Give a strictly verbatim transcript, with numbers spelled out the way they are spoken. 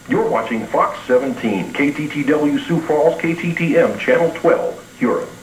You're watching Fox seventeen, K T T W Sioux Falls, K T T M, Channel twelve, Huron.